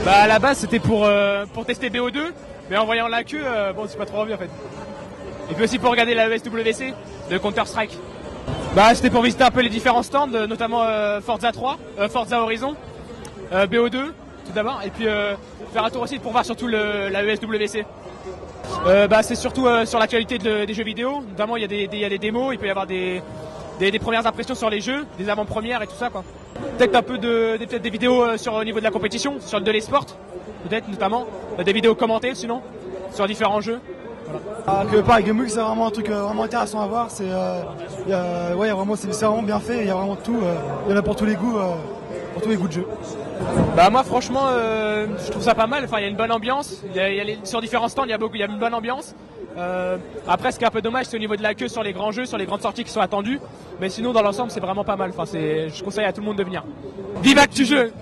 Bah à la base c'était pour tester BO2, mais en voyant la queue, bon c'est pas trop envie en fait. Et puis aussi pour regarder la ESWC de Counter Strike. Bah c'était pour visiter un peu les différents stands, notamment Forza 3, Forza Horizon, BO2 tout d'abord, et puis faire un tour aussi pour voir surtout la ESWC. Bah c'est surtout sur la qualité des jeux vidéo, notamment il y a des démos, il peut y avoir des premières impressions sur les jeux, des avant-premières et tout ça quoi. Peut-être un peu peut-être des vidéos au niveau de la compétition, sur de l'e-sport, peut-être notamment, des vidéos commentées sinon, sur différents jeux. Voilà. Que pareil, Game Week c'est vraiment un truc vraiment intéressant à voir, c'est vraiment bien fait, il y a vraiment tout, il y en a pour tous les goûts de jeu. Bah moi franchement je trouve ça pas mal, enfin il y a une bonne ambiance, sur différents stands il y a une bonne ambiance. Après ce qui est un peu dommage c'est au niveau de la queue sur les grands jeux, sur les grandes sorties qui sont attendues, mais sinon dans l'ensemble c'est vraiment pas mal, enfin je conseille à tout le monde de venir. Vive ActuJeux.